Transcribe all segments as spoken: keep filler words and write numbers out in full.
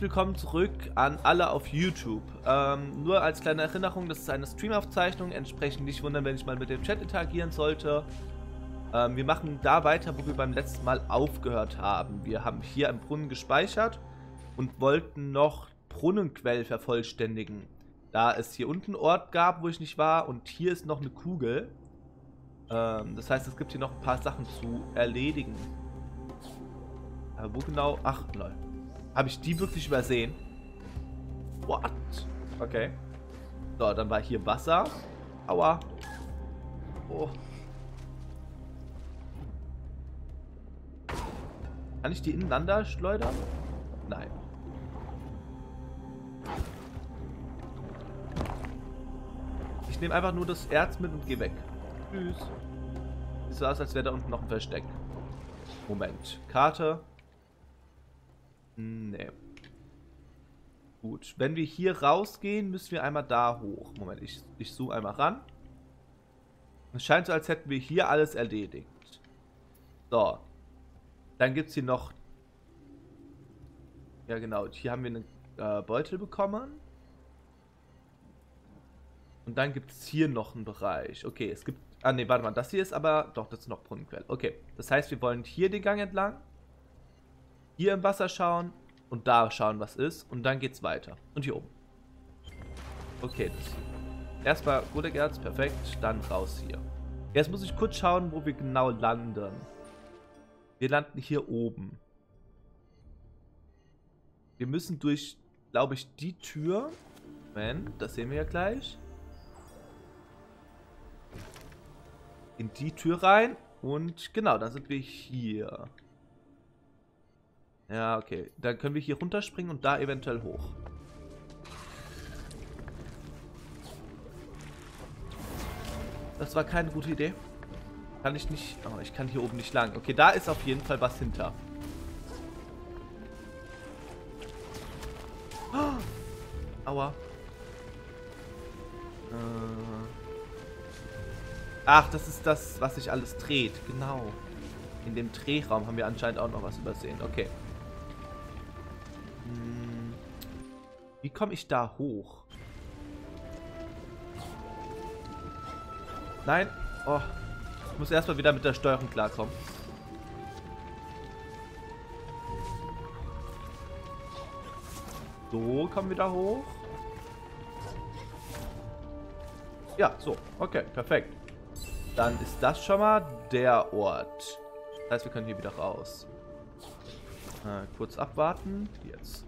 willkommen zurück an alle auf YouTube. Ähm, nur als kleine Erinnerung, das ist eine Streamaufzeichnung, entsprechend nicht wundern, wenn ich mal mit dem Chat interagieren sollte. Ähm, wir machen da weiter, wo wir beim letzten Mal aufgehört haben. Wir haben hier im Brunnen gespeichert und wollten noch Brunnenquell vervollständigen. Da es hier unten einen Ort gab, wo ich nicht war, und hier ist noch eine Kugel. Ähm, das heißt, es gibt hier noch ein paar Sachen zu erledigen. Aber wo genau? Ach, lol. Habe ich die wirklich übersehen? What? Okay. So, dann war hier Wasser. Aua. Oh. Kann ich die ineinander schleudern? Nein. Ich nehme einfach nur das Erz mit und gehe weg. Tschüss. Sieht so aus, als wäre da unten noch ein Versteck. Moment. Karte. Nee. Gut. Wenn wir hier rausgehen, müssen wir einmal da hoch. Moment, ich, ich zoome einmal ran. Es scheint so, als hätten wir hier alles erledigt. So. Dann gibt es hier noch... Ja, genau. Hier haben wir einen äh, Beutel bekommen. Und dann gibt es hier noch einen Bereich. Okay, es gibt... Ah, ne, warte mal. Das hier ist aber... Doch, das ist noch Brunnenquell. Okay. Das heißt, wir wollen hier den Gang entlang. Hier im Wasser schauen. Und da schauen, was ist. Und dann geht's weiter. Und hier oben. Okay, das... Erstmal Godegerz. Perfekt. Dann raus hier. Jetzt muss ich kurz schauen, wo wir genau landen. Wir landen hier oben. Wir müssen durch, glaube ich, die Tür. Moment, das sehen wir ja gleich. In die Tür rein. Und genau, dann sind wir hier. Ja, okay. Dann können wir hier runterspringen und da eventuell hoch. Das war keine gute Idee. Kann ich nicht... Oh, ich kann hier oben nicht lang. Okay, da ist auf jeden Fall was hinter. Oh, aua. Äh. Ach, das ist das, was sich alles dreht. Genau. In dem Drehraum haben wir anscheinend auch noch was übersehen. Okay. Hm. Wie komme ich da hoch? Nein. Oh. Ich muss erstmal wieder mit der Steuerung klarkommen. So, kommen wir da hoch. Ja, so. Okay, perfekt. Dann ist das schon mal der Ort. Das heißt, wir können hier wieder raus. Äh, kurz abwarten. Jetzt.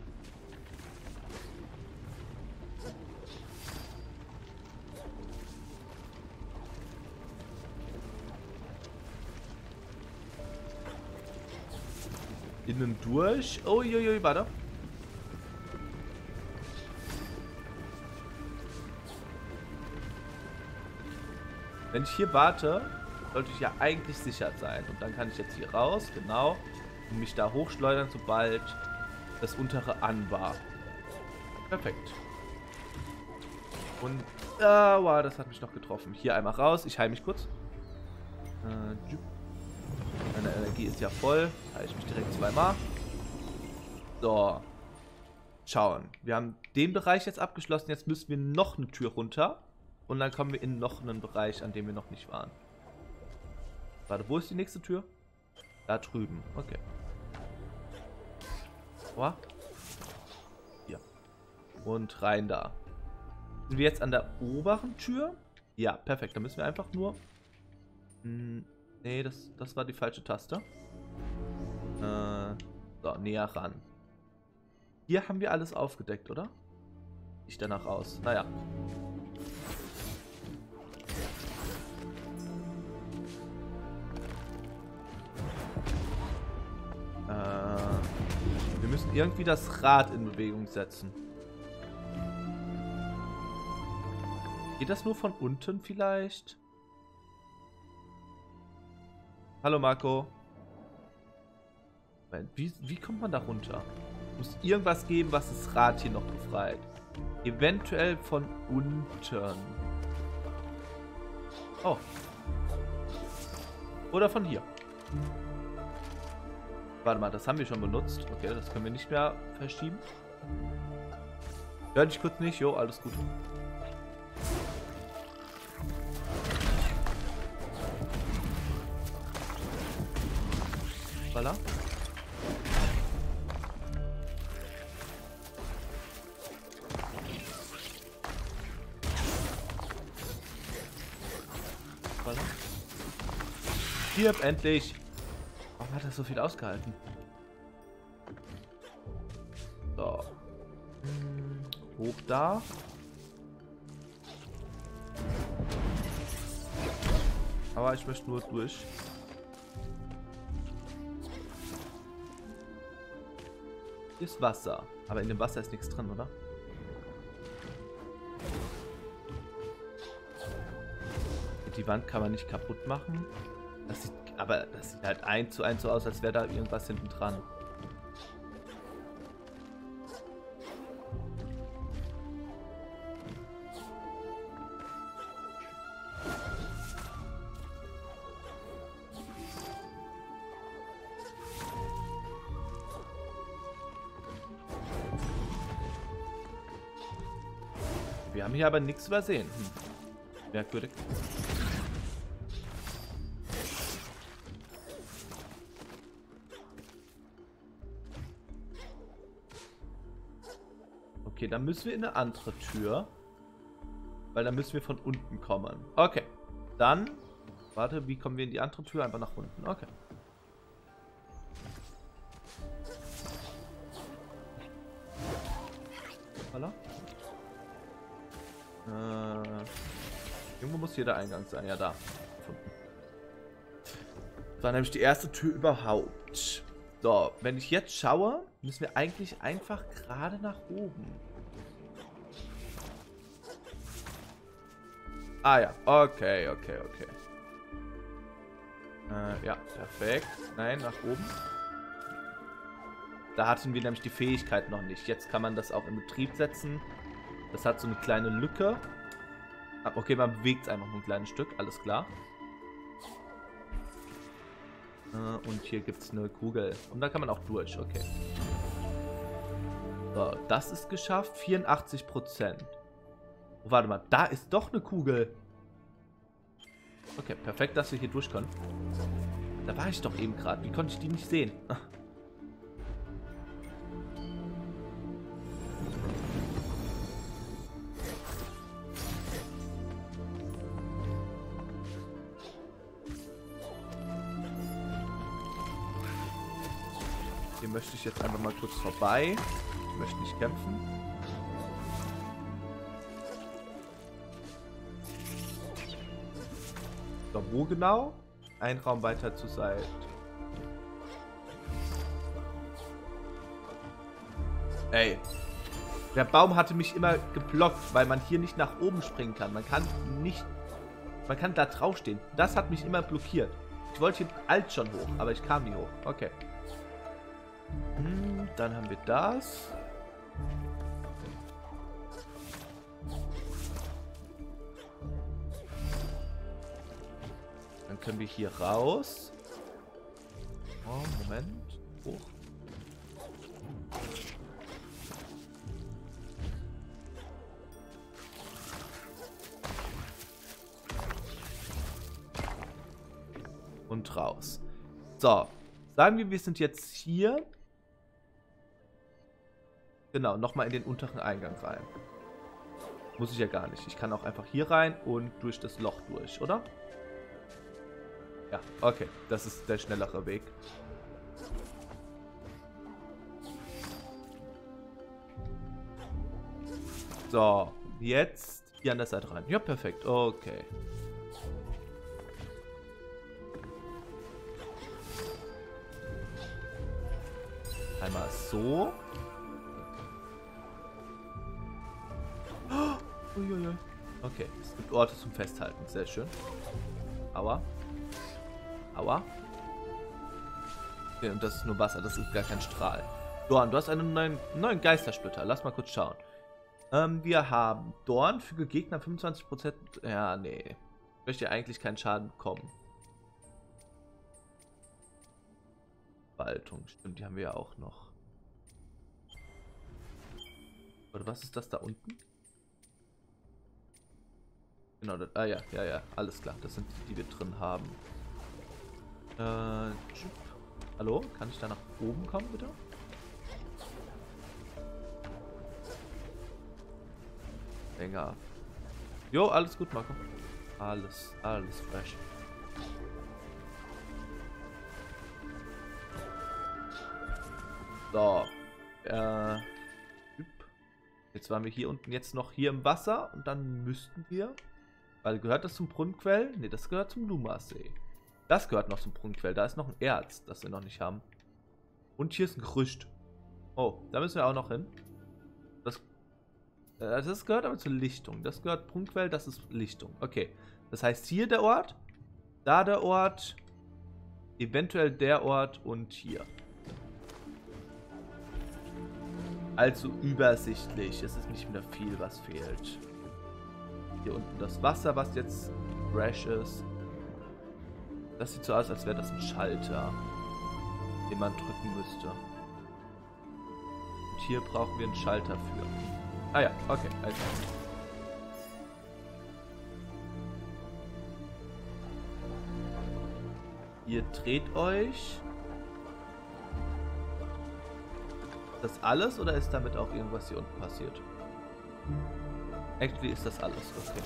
Innen durch. Oh, Uiuiui, warte. Wenn ich hier warte, sollte ich ja eigentlich sicher sein. Und dann kann ich jetzt hier raus, genau. Und mich da hochschleudern, sobald das untere an war. Perfekt. Und, ah, wow, das hat mich noch getroffen. Hier einmal raus. Ich heile mich kurz. Äh, Meine Energie ist ja voll. Heile ich mich direkt zweimal. So. Schauen. Wir haben den Bereich jetzt abgeschlossen. Jetzt müssen wir noch eine Tür runter. Und dann kommen wir in noch einen Bereich, an dem wir noch nicht waren. Warte, wo ist die nächste Tür? Da drüben. Okay. Oha. Hier. Und rein da. Sind wir jetzt an der oberen Tür? Ja, perfekt. Dann müssen wir einfach nur... Hm, nee, das, das war die falsche Taste. Äh, so, näher ran. Hier haben wir alles aufgedeckt, oder? Sieht danach aus. Naja. Wir müssen irgendwie das Rad in Bewegung setzen. Geht das nur von unten vielleicht? Hallo Marco. Wie, wie kommt man da runter? Es muss irgendwas geben, was das Rad hier noch befreit. Eventuell von unten. Oh. Oder von hier. Warte mal, das haben wir schon benutzt. Okay, das können wir nicht mehr verschieben. Hör dich kurz nicht. Jo, alles gut. Voilà. Voilà. Stirb endlich! Warum hat er so viel ausgehalten? So. Hm, hoch da. Aber ich möchte nur durch. Hier ist Wasser. Aber in dem Wasser ist nichts drin, oder? Die Wand kann man nicht kaputt machen. Das sieht, aber das sieht halt eins zu eins so aus, als wäre da irgendwas hinten dran. Wir haben hier aber nichts übersehen. Hm. Merkwürdig. Okay, dann müssen wir in eine andere Tür. Weil dann müssen wir von unten kommen. Okay. Dann. Warte, wie kommen wir in die andere Tür? Einfach nach unten. Okay. Voilà. Äh, irgendwo muss hier der Eingang sein. Ja, da. Gefunden. Das war nämlich die erste Tür überhaupt. So, wenn ich jetzt schaue, müssen wir eigentlich einfach gerade nach oben. Ah ja, okay, okay, okay. Äh, ja, perfekt. Nein, nach oben. Da hatten wir nämlich die Fähigkeit noch nicht. Jetzt kann man das auch in Betrieb setzen. Das hat so eine kleine Lücke. Okay, man bewegt es einfach nur ein kleines Stück, alles klar. Und hier gibt es eine Kugel. Und da kann man auch durch, okay. So, das ist geschafft. vierundachtzig Prozent. Oh, warte mal, da ist doch eine Kugel. Okay, perfekt, dass wir hier durch können. Da war ich doch eben gerade. Wie konnte ich die nicht sehen? Hier möchte ich jetzt einfach mal kurz vorbei. Ich möchte nicht kämpfen. So, wo genau? Ein Raum weiter zur Seite. Ey. Der Baum hatte mich immer geblockt, weil man hier nicht nach oben springen kann. Man kann nicht... Man kann da draufstehen. Das hat mich immer blockiert. Ich wollte hier alt schon hoch, aber ich kam nie hoch. Okay. Hm, dann haben wir das. Dann können wir hier raus. Oh, Moment. Hoch. Und raus. So. Sagen wir, wir sind jetzt hier. Genau, nochmal in den unteren Eingang rein. Muss ich ja gar nicht. Ich kann auch einfach hier rein und durch das Loch durch, oder? Ja, okay. Das ist der schnellere Weg. So, jetzt hier an der Seite rein. Ja, perfekt. Okay. Einmal so. Oh, uiuiui. Okay, es gibt Orte zum Festhalten. Sehr schön. Aua. Aua. Okay, und das ist nur Wasser. Das ist gar kein Strahl. Dorn, du hast einen neuen, neuen Geistersplitter. Lass mal kurz schauen. Ähm, wir haben Dorn. Füge Gegner fünfundzwanzig Prozent. Ja, nee. Ich möchte eigentlich keinen Schaden bekommen. Spaltung. Stimmt, die haben wir ja auch noch. Warte, was ist das da unten? Genau, das, ah ja, ja, ja, alles klar. Das sind die, die wir drin haben. Äh, tschüpp. Hallo? Kann ich da nach oben kommen, bitte? Länger. Jo, alles gut, Marco. Alles, alles fresh. So. Äh. Jetzt waren wir hier unten jetzt noch hier im Wasser und dann müssten wir. Weil gehört das zum Brunnenquell? Ne, das gehört zum Lumasee. Das gehört noch zum Brunnenquell. Da ist noch ein Erz, das wir noch nicht haben. Und hier ist ein Gerüst. Oh, da müssen wir auch noch hin. Das, äh, das gehört aber zur Lichtung. Das gehört Brunnenquell, das ist Lichtung. Okay. Das heißt hier der Ort, da der Ort, eventuell der Ort und hier. Also übersichtlich. Es ist nicht mehr viel, was fehlt. Hier unten das Wasser, was jetzt fresh ist. Das sieht so aus, als wäre das ein Schalter, den man drücken müsste. Und hier brauchen wir einen Schalter für. Ah ja, okay. Also. Ihr dreht euch. Ist das alles oder ist damit auch irgendwas hier unten passiert? Actually ist das alles, okay.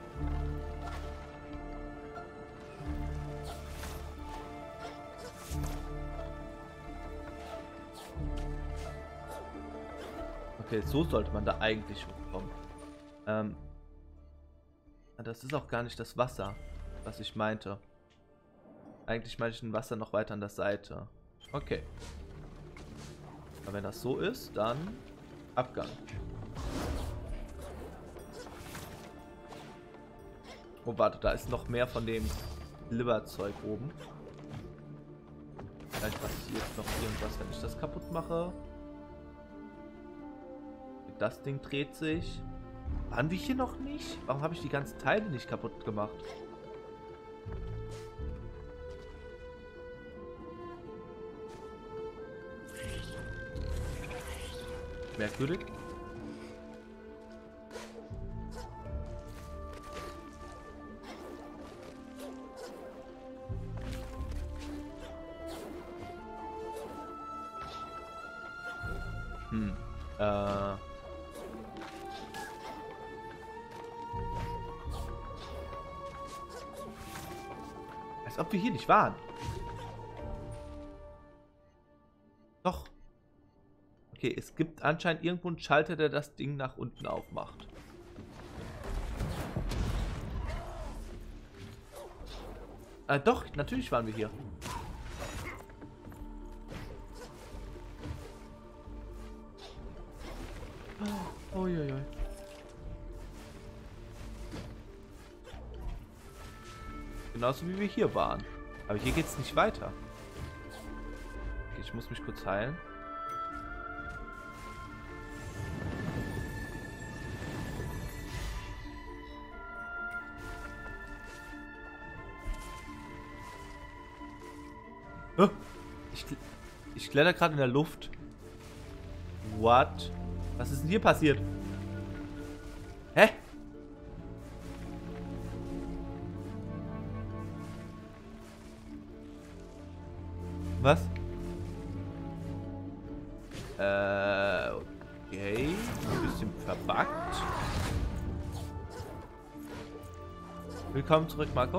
Okay, so sollte man da eigentlich hochkommen. Ähm, das ist auch gar nicht das Wasser, was ich meinte. Eigentlich meinte ich ein Wasser noch weiter an der Seite. Okay. Aber wenn das so ist, dann Abgang. Oh, warte, da ist noch mehr von dem Glibberzeug oben. Vielleicht passiert noch irgendwas, wenn ich das kaputt mache. Das Ding dreht sich. Waren wir hier noch nicht? Warum habe ich die ganzen Teile nicht kaputt gemacht? Merkwürdig. Hm. Äh. Als ob wir hier nicht waren. Doch. Okay, es gibt anscheinend irgendwo einen Schalter, der das Ding nach unten aufmacht. Äh, doch, natürlich waren wir hier. Oh, oi, oi. Genauso wie wir hier waren. Aber hier geht es nicht weiter. Okay, ich muss mich kurz heilen. Oh, ich, ich kletter gerade in der Luft. What? Was ist denn hier passiert? Hä? Was? Äh, okay. Ein bisschen verbuggt. Willkommen zurück, Marco.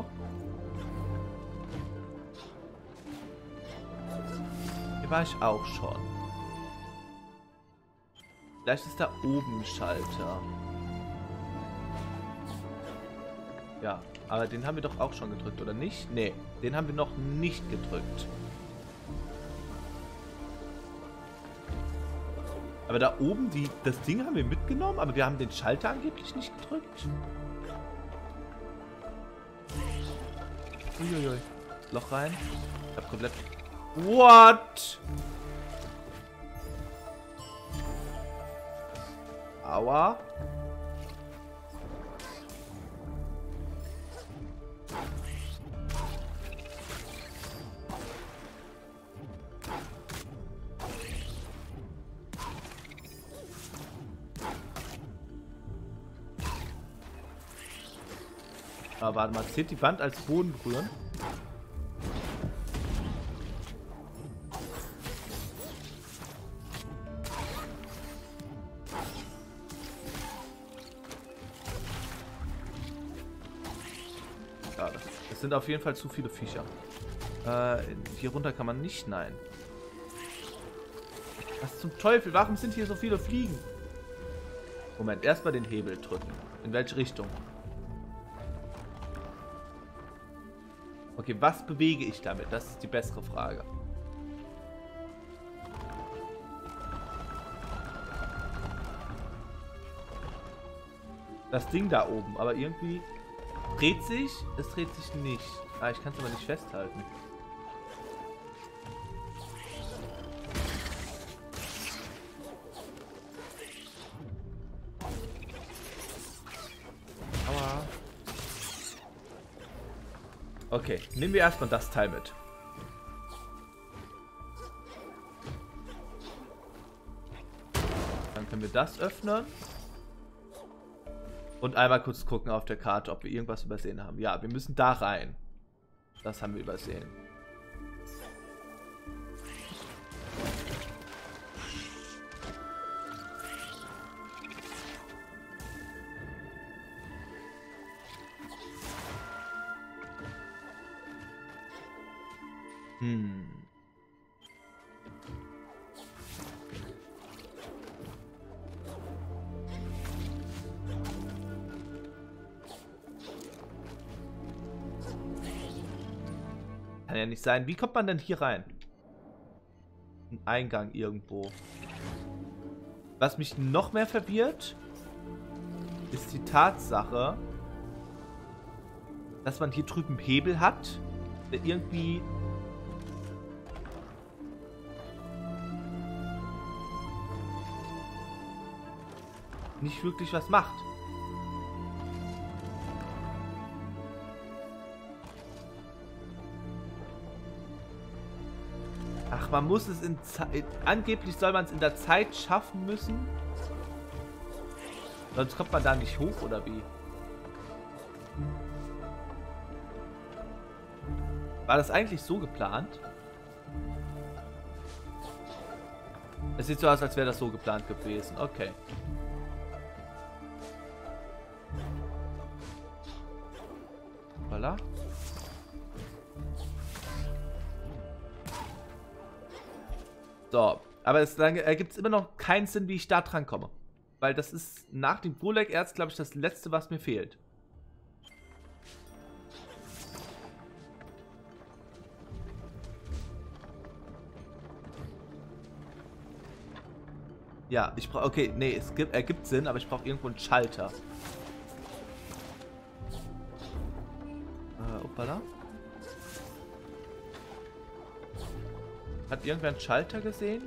Hier war ich auch schon. Vielleicht ist da oben ein Schalter. Ja, aber den haben wir doch auch schon gedrückt, oder nicht? Nee, den haben wir noch nicht gedrückt. Aber da oben, die, das Ding haben wir mitgenommen, aber wir haben den Schalter angeblich nicht gedrückt. Uiuiui. Loch rein. Ich hab komplett... What? Aua. Aber warte mal, zählt die Wand als Boden berühren? Ja, das, das sind auf jeden Fall zu viele Viecher. Äh, hier runter kann man nicht, nein. Was zum Teufel? Warum sind hier so viele Fliegen? Moment, erstmal den Hebel drücken. In welche Richtung? Okay, was bewege ich damit? Das ist die bessere Frage. Das Ding da oben, aber irgendwie dreht sich, es dreht sich nicht. Ah, ich kann es aber nicht festhalten. Aua. Okay, nehmen wir erstmal das Teil mit. Dann können wir das öffnen. Und einmal kurz gucken auf der Karte, ob wir irgendwas übersehen haben. Ja, wir müssen da rein. Das haben wir übersehen. Hm. Kann ja nicht sein. Wie kommt man denn hier rein? Ein Eingang irgendwo. Was mich noch mehr verwirrt, ist die Tatsache, dass man hier drüben Hebel hat, der irgendwie nicht wirklich was macht. Ach, man muss es in Zeit... Angeblich soll man es in der Zeit schaffen müssen. Sonst kommt man da nicht hoch, oder wie? War das eigentlich so geplant? Es sieht so aus, als wäre das so geplant gewesen. Okay. Voilà. So, aber es ergibt es immer noch keinen Sinn, wie ich da dran komme. Weil das ist nach dem Golek-Erz, glaube ich, das letzte, was mir fehlt. Ja, ich brauche... Okay, nee, es gibt, ergibt Sinn, aber ich brauche irgendwo einen Schalter. Äh, hoppala. Hat irgendwer einen Schalter gesehen?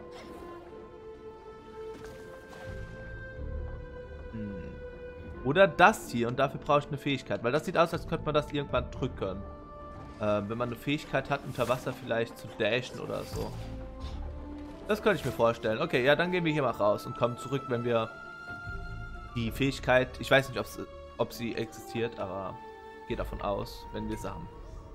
Hm. Oder das hier, und dafür brauche ich eine Fähigkeit. Weil das sieht aus, als könnte man das irgendwann drücken. Ähm, wenn man eine Fähigkeit hat, unter Wasser vielleicht zu dashen oder so. Das könnte ich mir vorstellen. Okay, ja, dann gehen wir hier mal raus und kommen zurück, wenn wir die Fähigkeit... Ich weiß nicht, ob sie existiert, aber gehe davon aus, wenn wir sie haben.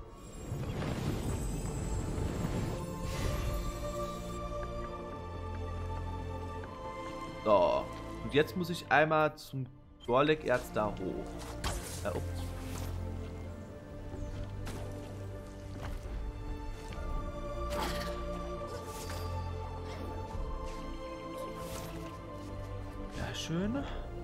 So, und jetzt muss ich einmal zum Golek-Erz da hoch. Ja, oh. Ja, schön.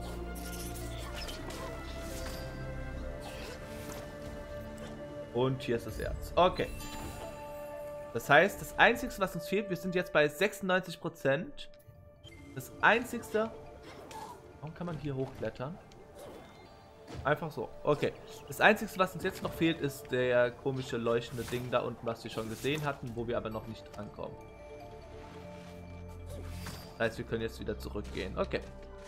Und hier ist das Erz. Okay. Das heißt, das Einzige, was uns fehlt, wir sind jetzt bei sechsundneunzig Prozent. Das Einzigste... Warum kann man hier hochklettern? Einfach so. Okay. Das Einzige, was uns jetzt noch fehlt, ist der komische leuchtende Ding da unten, was wir schon gesehen hatten, wo wir aber noch nicht drankommen. Das heißt, wir können jetzt wieder zurückgehen. Okay.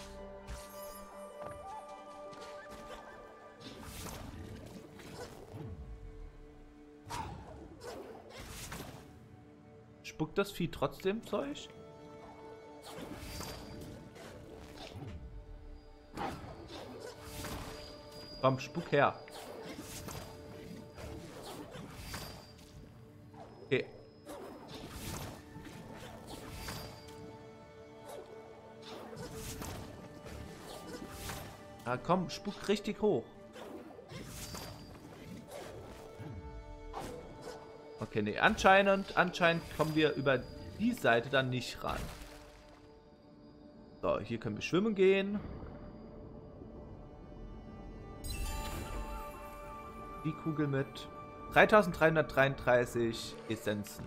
Spuckt das Vieh trotzdem Zeug? Komm, spuck her. Ah, komm, spuck richtig hoch. Okay, nee, anscheinend, anscheinend kommen wir über die Seite dann nicht ran. So, hier können wir schwimmen gehen. Die Kugel mit dreitausenddreihundertdreiunddreißig Essenzen.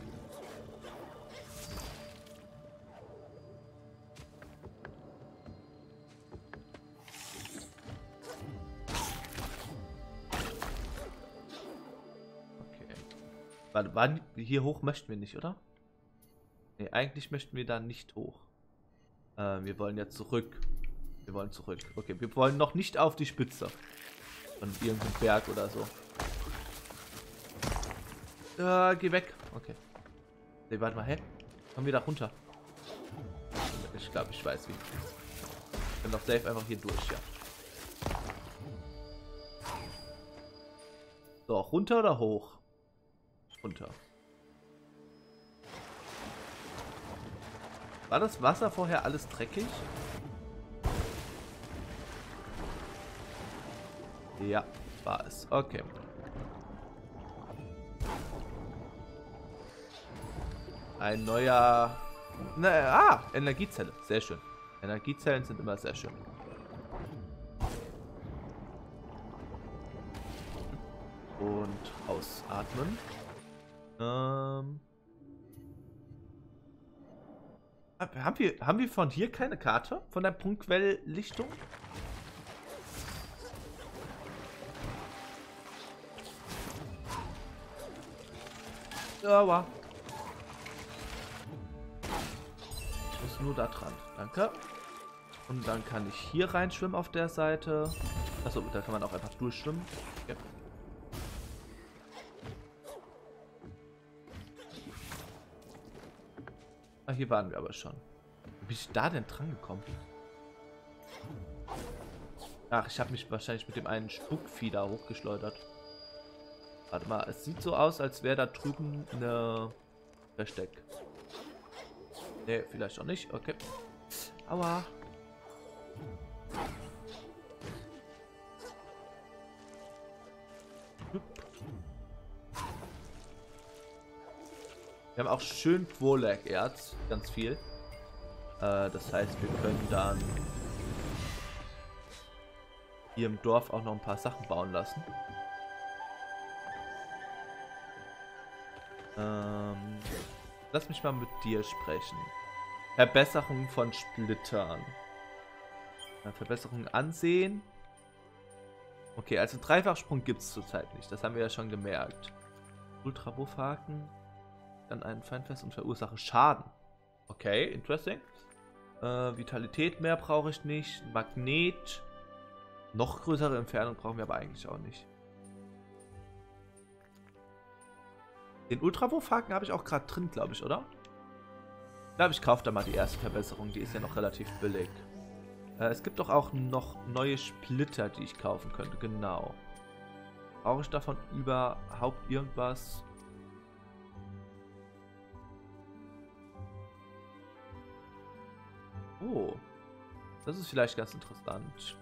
Warte, waren, hier hoch möchten wir nicht, oder? Ne, eigentlich möchten wir da nicht hoch. Äh, wir wollen ja zurück. Wir wollen zurück. Okay, wir wollen noch nicht auf die Spitze. Von irgendeinem Berg oder so. Äh, geh weg. Okay. Ne, warte mal, hä? Komm wieder runter. Ich glaube, ich weiß wie. Ich bin doch safe einfach hier durch, ja. So, runter oder hoch? Runter. War das Wasser vorher alles dreckig? Ja, war es. Okay. Ein neuer... Na, ah, Energiezelle. Sehr schön. Energiezellen sind immer sehr schön. Und ausatmen. Ähm... Haben wir, haben wir von hier keine Karte? Von der Punktquelllichtung? Aber ich muss nur da dran. Danke. Und dann kann ich hier reinschwimmen auf der Seite. Achso, da kann man auch einfach durchschwimmen. Okay. Ah, hier waren wir aber schon. Wie bin ich da denn dran gekommen? Ach, ich habe mich wahrscheinlich mit dem einen Spuckvieh da hochgeschleudert. Warte mal, es sieht so aus, als wäre da drüben eine Versteck. Ne, vielleicht auch nicht. Okay. Aua. Wir haben auch schön Quolag-Erz, ganz viel. Äh, das heißt, wir können dann hier im Dorf auch noch ein paar Sachen bauen lassen. Ähm, lass mich mal mit dir sprechen. Verbesserung von Splittern. Ja, Verbesserung ansehen. Okay, also Dreifachsprung gibt es zurzeit nicht. Das haben wir ja schon gemerkt. Ultrabuffhaken. Dann einen Feindfest und verursache Schaden. Okay, interesting. Äh, Vitalität mehr brauche ich nicht. Magnet. Noch größere Entfernung brauchen wir aber eigentlich auch nicht. Den Ultrawurfhaken habe ich auch gerade drin, glaube ich, oder? Ich glaube, ich kaufe da mal die erste Verbesserung. Die ist ja noch relativ billig. Äh, es gibt doch auch noch neue Splitter, die ich kaufen könnte. Genau. Brauche ich davon überhaupt irgendwas? Oh. Das ist vielleicht ganz interessant.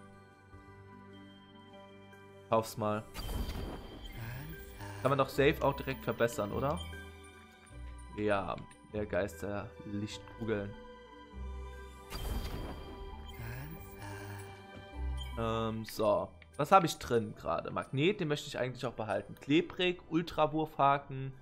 Kauf's mal. Kann man doch safe auch direkt verbessern, oder? Ja, der Geister Lichtkugeln. Ähm, so. Was habe ich drin gerade? Magnet, den möchte ich eigentlich auch behalten. Klebrig, Ultrawurfhaken.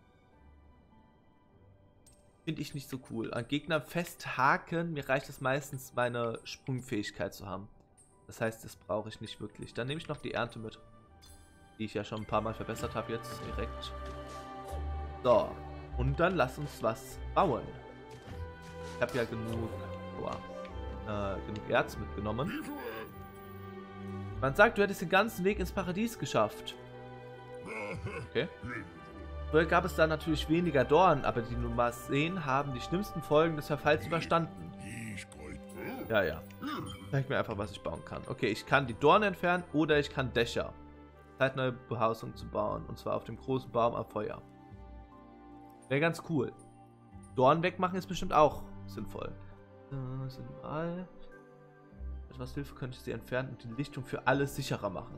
Finde ich nicht so cool. An Gegner festhaken, mir reicht es meistens, meine Sprungfähigkeit zu haben. Das heißt, das brauche ich nicht wirklich. Dann nehme ich noch die Ernte mit. Die ich ja schon ein paar Mal verbessert habe jetzt direkt. So. Und dann lass uns was bauen. Ich habe ja genug, oh, äh, genug Erz mitgenommen. Man sagt, du hättest den ganzen Weg ins Paradies geschafft. Okay. Früher gab es da natürlich weniger Dornen, aber die Numaseen haben die schlimmsten Folgen des Verfalls überstanden. Ja, ja. Zeig mir einfach, was ich bauen kann. Okay, ich kann die Dornen entfernen oder ich kann Dächer. Zeit, neue Behausung zu bauen. Und zwar auf dem großen Baum am Feuer. Wäre ganz cool. Dornen wegmachen ist bestimmt auch sinnvoll. Äh, sind mal. Etwas Hilfe könnte ich sie entfernen und die Lichtung für alles sicherer machen.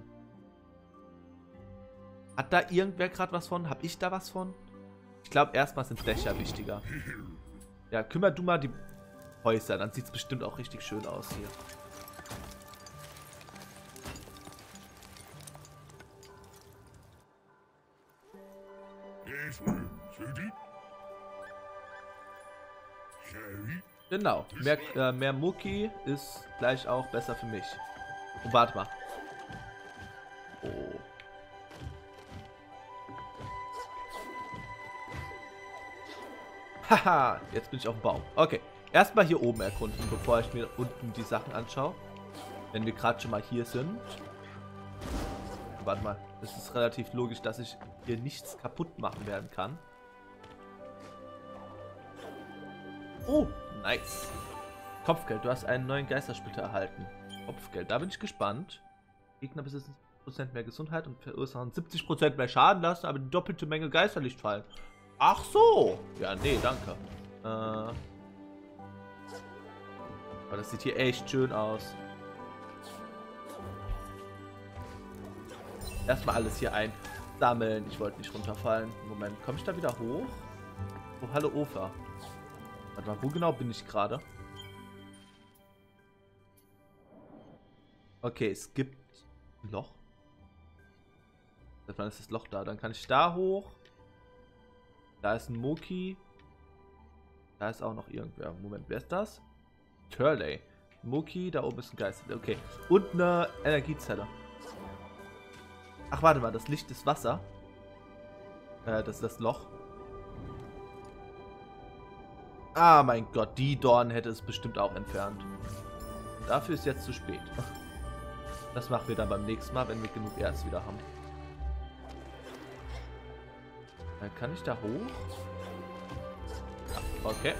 Hat da irgendwer gerade was von? Hab ich da was von? Ich glaube, erstmal sind Dächer wichtiger. Ja, kümmer du mal die Häuser, dann sieht es bestimmt auch richtig schön aus hier. Genau, mehr, äh, mehr Mucki ist gleich auch besser für mich. Und warte mal. Oh. Haha, jetzt bin ich auf dem Baum. Okay, erstmal hier oben erkunden, bevor ich mir unten die Sachen anschaue. Wenn wir gerade schon mal hier sind. Warte mal, es ist relativ logisch, dass ich hier nichts kaputt machen werden kann. Oh, nice. Kopfgeld, du hast einen neuen Geistersplitter erhalten. Kopfgeld, da bin ich gespannt. Gegner besitzen siebzig Prozent mehr Gesundheit und verursachen siebzig Prozent mehr Schaden, lassen aber die doppelte Menge Geisterlicht fallen. Ach so. Ja, nee, danke. Äh. Aber das sieht hier echt schön aus. Erstmal alles hier einsammeln. Ich wollte nicht runterfallen. Moment, komme ich da wieder hoch? Oh, hallo Ofa. Warte mal, wo genau bin ich gerade? Okay, es gibt ein Loch. Seit wann ist das Loch da? Dann kann ich da hoch. Da ist ein Moki. Da ist auch noch irgendwer. Moment, wer ist das? Turley. Moki, da oben ist ein Geist. Okay. Und eine Energiezelle. Ach, warte mal, das Licht ist Wasser. Äh, das ist das Loch. Ah, mein Gott, die Dornen hätte es bestimmt auch entfernt. Dafür ist jetzt zu spät. Das machen wir dann beim nächsten Mal, wenn wir genug Erz wieder haben. Dann kann ich da hoch? Ja, okay.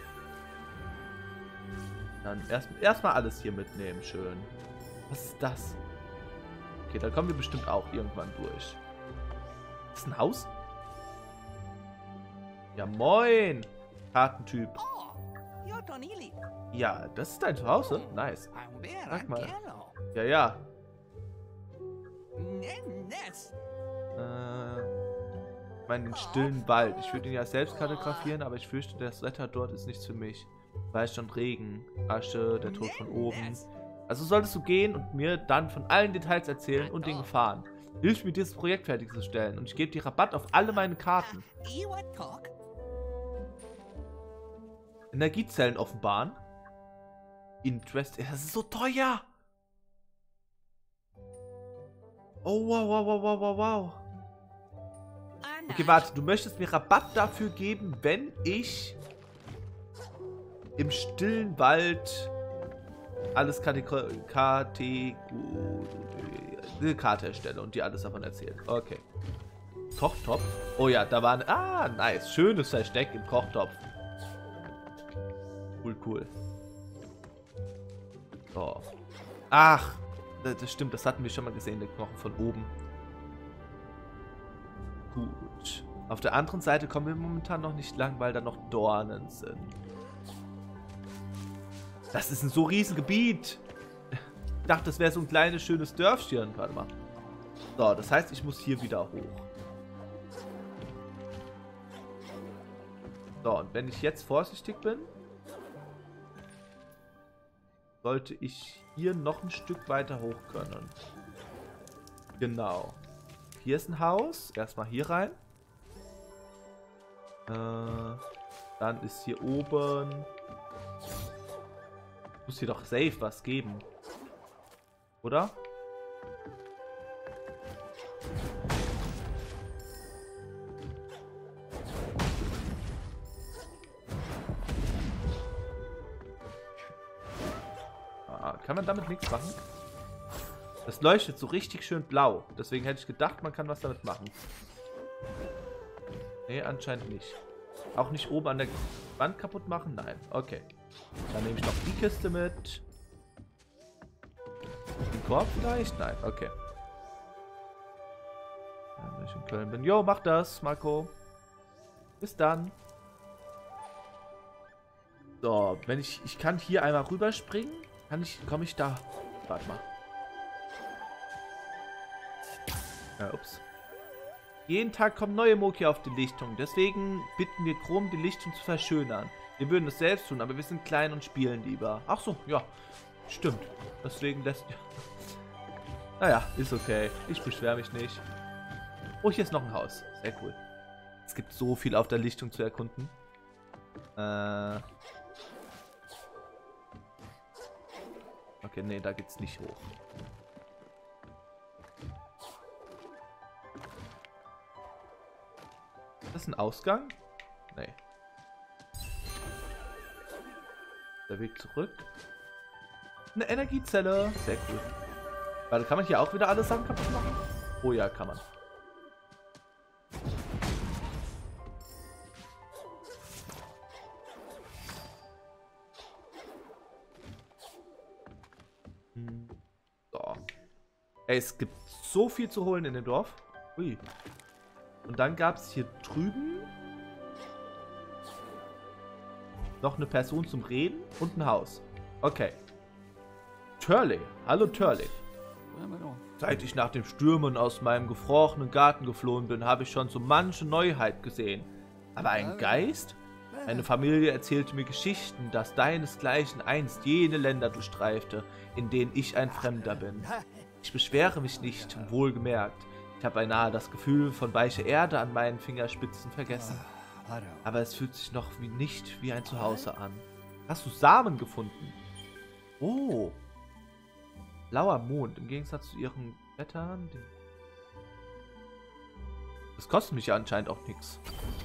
Dann erstmal erst alles hier mitnehmen, schön. Was ist das? Okay, da kommen wir bestimmt auch irgendwann durch. Ist das ein Haus? Ja, moin! Kartentyp. Ja, das ist dein Zuhause? Nice. Sag mal. Ja, ja. Äh, ich meine, den stillen Wald. Ich würde ihn ja selbst kartografieren, aber ich fürchte, das Wetter dort ist nichts für mich. Weiß schon, Regen, Asche, der Tod von oben. Also solltest du gehen und mir dann von allen Details erzählen und den Gefahren. Hilf mir, dieses Projekt fertigzustellen und ich gebe dir Rabatt auf alle meine Karten. Energiezellen offenbaren. Interest. Das ist so teuer. Oh, wow, wow, wow, wow, wow, wow. Okay, warte. Du möchtest mir Rabatt dafür geben, wenn ich im stillen Wald alles K T eine Karte erstelle und dir alles davon erzählen. Okay. Kochtopf. Oh ja, da war ein... Ah, nice. Schönes Versteck im Kochtopf. Cool, cool. So. Ach, das stimmt, das hatten wir schon mal gesehen, den Knochen von oben. Gut. Auf der anderen Seite kommen wir momentan noch nicht lang, weil da noch Dornen sind. Das ist ein so riesen Gebiet. Ich dachte, das wäre so ein kleines, schönes Dörfchen. Warte mal. So, das heißt, ich muss hier wieder hoch. So, und wenn ich jetzt vorsichtig bin, sollte ich hier noch ein Stück weiter hoch können. Genau. Hier ist ein Haus. Erstmal hier rein. Äh, dann ist hier oben... Muss hier doch safe was geben. Oder? Ah, kann man damit nichts machen? Das leuchtet so richtig schön blau. Deswegen hätte ich gedacht, man kann was damit machen. Nee, anscheinend nicht. Auch nicht oben an der Wand kaputt machen? Nein. Okay. Dann nehme ich noch die Kiste mit. Den Korb vielleicht? Nein. Okay. Ja, wenn ich in Köln bin. Jo, mach das, Marco. Bis dann. So, wenn ich... Ich kann hier einmal rüberspringen. Kann ich, komme ich da? Warte mal. Ja, ups. Jeden Tag kommen neue Moki auf die Lichtung. Deswegen bitten wir Chrom, die Lichtung zu verschönern. Wir würden es selbst tun, aber wir sind klein und spielen lieber. Ach so, ja. Stimmt. Deswegen lässt... Naja, ist okay. Ich beschwere mich nicht. Oh, hier ist noch ein Haus. Sehr cool. Es gibt so viel auf der Lichtung zu erkunden. Äh... Okay, nee, da geht's nicht hoch. Ist das ein Ausgang? Nee. Der Weg zurück. Eine Energiezelle. Sehr cool. Warte, kann man hier auch wieder alle Sachen kaputt machen? Oh ja, kann man. So. Ey, es gibt so viel zu holen in dem Dorf. Ui. Und dann gab es hier drüben noch eine Person zum Reden und ein Haus. Okay. Turley. Hallo Turley. Seit ich nach den Stürmen aus meinem gefrorenen Garten geflohen bin, habe ich schon so manche Neuheit gesehen. Aber ein Geist? Meine Familie erzählte mir Geschichten, dass deinesgleichen einst jene Länder durchstreifte, in denen ich ein Fremder bin. Ich beschwere mich nicht, wohlgemerkt. Ich habe beinahe das Gefühl von weicher Erde an meinen Fingerspitzen vergessen. Aber es fühlt sich noch wie nicht wie ein Zuhause an. Hast du Samen gefunden? Oh. Blauer Mond, im Gegensatz zu ihren Blättern. Das kostet mich ja anscheinend auch nichts.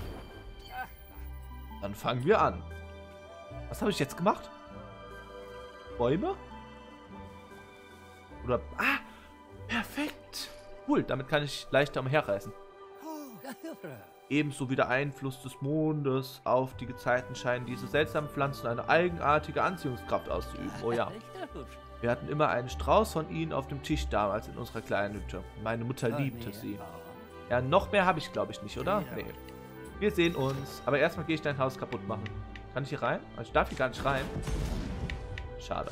Dann fangen wir an. Was habe ich jetzt gemacht? Bäume? Oder... Ah! Perfekt! Cool, damit kann ich leichter umherreisen. Ebenso wie der Einfluss des Mondes auf die Gezeiten scheinen diese seltsamen Pflanzen eine eigenartige Anziehungskraft auszuüben. Oh ja. Wir hatten immer einen Strauß von ihnen auf dem Tisch damals in unserer kleinen Hütte. Meine Mutter liebte sie. Ja, noch mehr habe ich glaube ich nicht, oder? Nee. Wir sehen uns. Aber erstmal gehe ich dein Haus kaputt machen. Kann ich hier rein? Also ich darf hier gar nicht rein. Schade.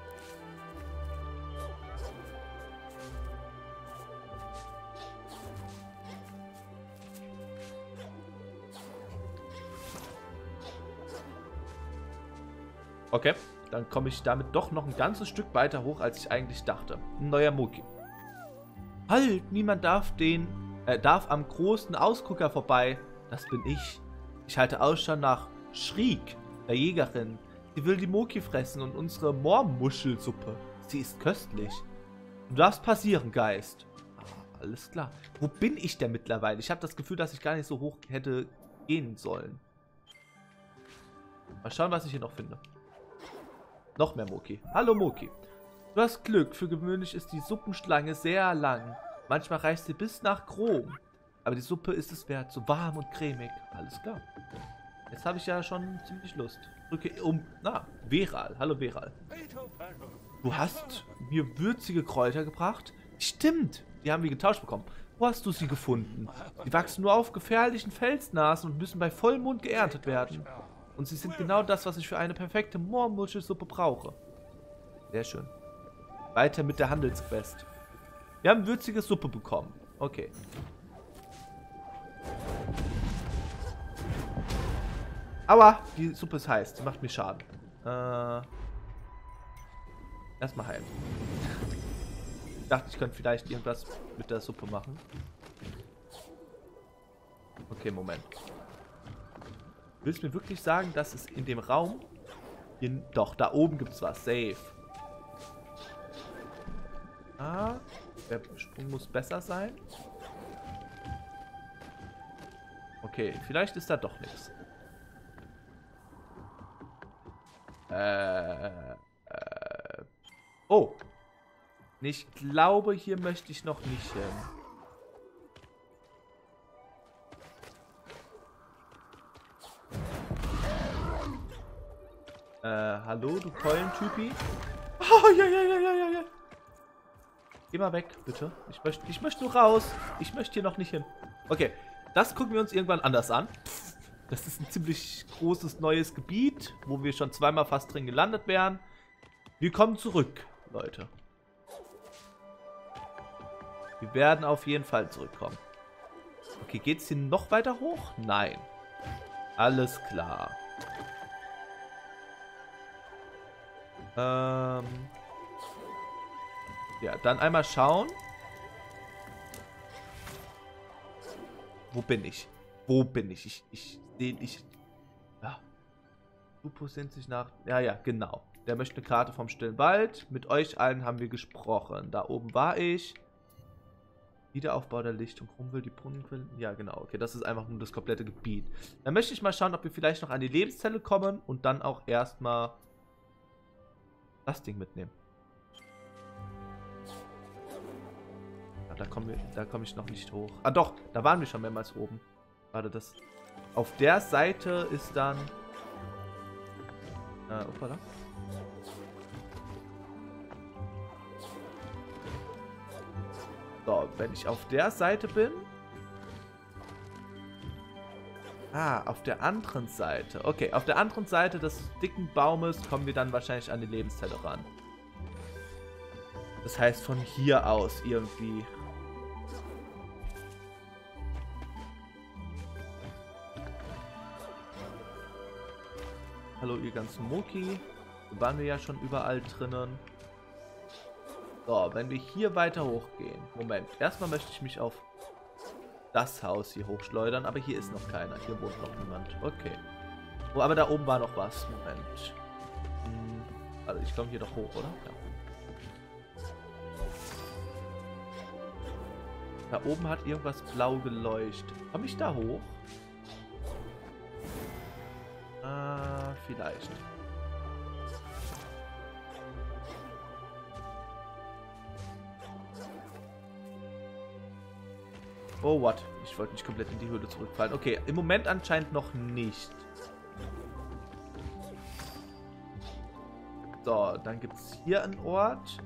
Okay, dann komme ich damit doch noch ein ganzes Stück weiter hoch, als ich eigentlich dachte. Ein neuer Moki. Halt, niemand darf den, äh, darf am großen Ausgucker vorbei. Das bin ich. Ich halte Ausschau nach Schriek, der Jägerin. Sie will die Moki fressen und unsere Moormuschelsuppe. Sie ist köstlich. Du darfst passieren, Geist. Ah, alles klar. Wo bin ich denn mittlerweile? Ich habe das Gefühl, dass ich gar nicht so hoch hätte gehen sollen. Mal schauen, was ich hier noch finde. Noch mehr Moki. Hallo Moki. Du hast Glück. Für gewöhnlich ist die Suppenschlange sehr lang. Manchmal reicht sie bis nach Chrom. Aber die Suppe ist es wert. So warm und cremig. Alles klar. Jetzt habe ich ja schon ziemlich Lust. Drücke um... Na, Veral. Hallo Veral. Du hast mir würzige Kräuter gebracht? Stimmt. Die haben wir getauscht bekommen. Wo hast du sie gefunden? Sie wachsen nur auf gefährlichen Felsnasen und müssen bei Vollmond geerntet werden. Und sie sind genau das, was ich für eine perfekte Moormuschelsuppe brauche. Sehr schön. Weiter mit der Handelsquest. Wir haben würzige Suppe bekommen. Okay. Aua, die Suppe ist heiß. Die macht mir Schaden. Äh, erstmal heilen. Ich dachte, ich könnte vielleicht irgendwas mit der Suppe machen. Okay, Moment. Willst du mir wirklich sagen, dass es in dem Raum... In, doch, da oben gibt es was. Safe. Ah, der Sprung muss besser sein. Okay, vielleicht ist da doch nichts. Äh, äh, oh. Ich glaube, hier möchte ich noch nicht hin. Äh, hallo, du Keulentypi? Oh, ja, ja, ja, ja, ja, ja. Geh mal weg, bitte. Ich möchte, ich möchte nur raus. Ich möchte hier noch nicht hin. Okay, das gucken wir uns irgendwann anders an. Das ist ein ziemlich großes neues Gebiet, wo wir schon zweimal fast drin gelandet wären. Wir kommen zurück, Leute. Wir werden auf jeden Fall zurückkommen. Okay, geht's hier noch weiter hoch? Nein. Alles klar. Ähm. Ja, dann einmal schauen. Wo bin ich? Wo bin ich? Ich, ich sehe ich. Ja. Lupo sehnt sich nach. Ja, ja, genau. Der möchte eine Karte vom Stillen Wald. Mit euch allen haben wir gesprochen. Da oben war ich. Wiederaufbau der Lichtung. Rumwil, die Brunnenquellen. Ja, genau. Okay, das ist einfach nur das komplette Gebiet. Dann möchte ich mal schauen, ob wir vielleicht noch an die Lebenszelle kommen und dann auch erstmal das Ding mitnehmen. Ah, da komme da komm ich noch nicht hoch. Ah doch, da waren wir schon mehrmals oben. Warte, das. Auf der Seite ist dann. Äh, opala. So, wenn ich auf der Seite bin. Ah, auf der anderen Seite. Okay, auf der anderen Seite des dicken Baumes kommen wir dann wahrscheinlich an die Lebenszelle ran. Das heißt von hier aus irgendwie. Hallo ihr ganzen Moki. Da waren wir ja schon überall drinnen. So, wenn wir hier weiter hochgehen. Moment, erstmal möchte ich mich auf das Haus hier hochschleudern, aber hier ist noch keiner. Hier wohnt noch niemand. Okay. Oh, aber da oben war noch was. Moment. Hm, also ich komme hier doch hoch, oder? Ja. Da oben hat irgendwas blau geleuchtet. Komme ich da hoch? Ah, vielleicht. Oh, what? Ich wollte nicht komplett in die Höhle zurückfallen. Okay, im Moment anscheinend noch nicht. So, dann gibt es hier einen Ort.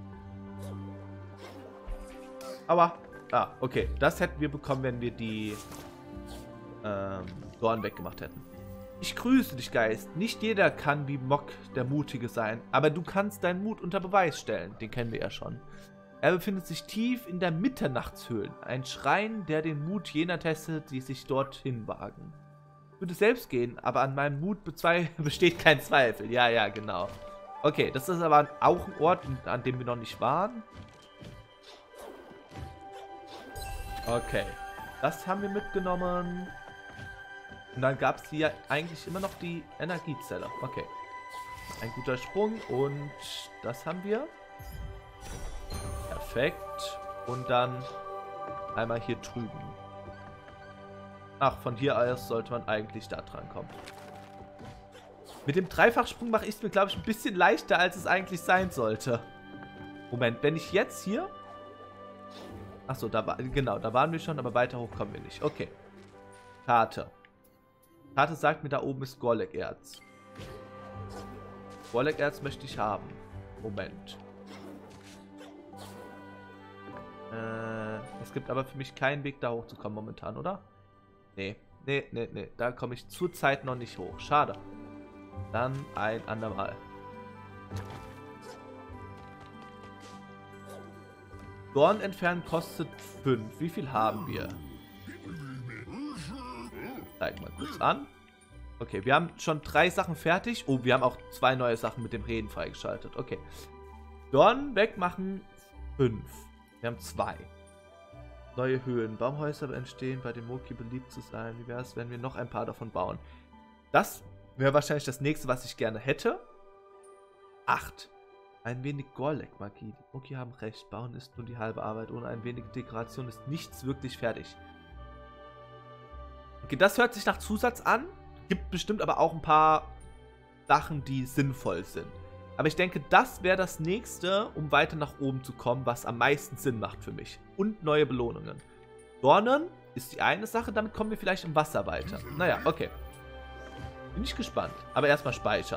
Aber, ah, okay. Das hätten wir bekommen, wenn wir die ähm, Dorn weggemacht hätten. Ich grüße dich, Geist. Nicht jeder kann wie Mok der Mutige sein, aber du kannst deinen Mut unter Beweis stellen. Den kennen wir ja schon. Er befindet sich tief in der Mitternachtshöhle. Ein Schrein, der den Mut jener testet, die sich dorthin wagen. Ich würde selbst gehen, aber an meinem Mut besteht kein Zweifel. Ja, ja, genau. Okay, das ist aber auch ein Ort, an dem wir noch nicht waren. Okay, das haben wir mitgenommen. Und dann gab es hier eigentlich immer noch die Energiezelle. Okay, ein guter Sprung und das haben wir. Perfekt. Und dann einmal hier drüben. Ach, von hier aus sollte man eigentlich da dran kommen. Mit dem Dreifachsprung mache ich es mir, glaube ich, ein bisschen leichter, als es eigentlich sein sollte. Moment, wenn ich jetzt hier... Achso, da war, genau, da waren wir schon, aber weiter hoch kommen wir nicht. Okay. Karte. Karte sagt mir, da oben ist Gorlek-Erz. Gorlek-Erz möchte ich haben. Moment. Äh, es gibt aber für mich keinen Weg, da hochzukommen momentan, oder? Nee, nee, nee, nee. Da komme ich zurzeit noch nicht hoch. Schade. Dann ein andermal. Dorn entfernen kostet fünf. Wie viel haben wir? Zeig mal kurz an. Okay, wir haben schon drei Sachen fertig. Oh, wir haben auch zwei neue Sachen mit dem Reden freigeschaltet. Okay. Dorn wegmachen fünf. Wir haben zwei. Neue Höhlen. Baumhäuser entstehen, bei dem Moki beliebt zu sein. Wie wäre es, wenn wir noch ein paar davon bauen? Das wäre wahrscheinlich das nächste, was ich gerne hätte. Acht. Ein wenig Gorlek-Magie. Die Moki haben recht. Bauen ist nur die halbe Arbeit. Ohne ein wenig Dekoration ist nichts wirklich fertig. Okay, das hört sich nach Zusatz an. Gibt bestimmt aber auch ein paar Sachen, die sinnvoll sind. Aber ich denke, das wäre das nächste, um weiter nach oben zu kommen, was am meisten Sinn macht für mich. Und neue Belohnungen. Dornen ist die eine Sache, damit kommen wir vielleicht im Wasser weiter. Naja, okay. Bin ich gespannt. Aber erstmal speichern.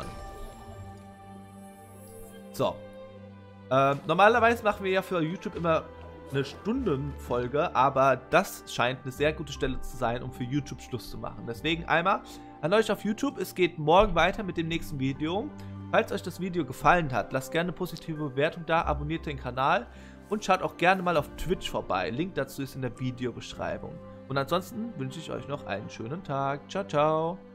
So. Ähm, normalerweise machen wir ja für YouTube immer eine Stundenfolge, aber das scheint eine sehr gute Stelle zu sein, um für YouTube Schluss zu machen. Deswegen einmal an euch auf YouTube. Es geht morgen weiter mit dem nächsten Video. Falls euch das Video gefallen hat, lasst gerne eine positive Bewertung da, abonniert den Kanal und schaut auch gerne mal auf Twitch vorbei. Link dazu ist in der Videobeschreibung. Und ansonsten wünsche ich euch noch einen schönen Tag. Ciao, ciao.